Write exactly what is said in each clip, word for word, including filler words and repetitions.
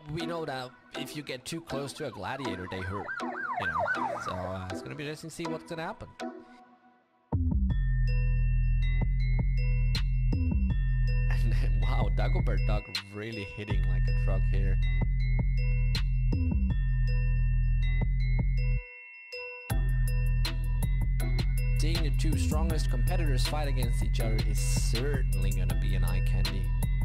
we know that if you get too close to a gladiator, they hurt, you know. So uh, it's gonna be interesting to see what's gonna happen. And then, wow, Dagobert Dog really hitting like a truck here. Seeing the two strongest competitors fight against each other is certainly gonna be an eye candy.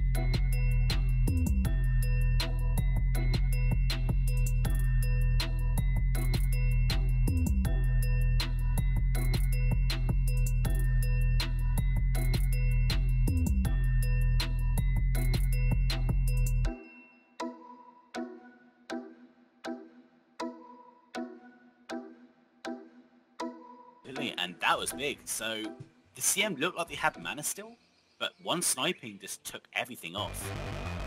And that was big. So the C M looked like they had mana still, but one sniping just took everything off.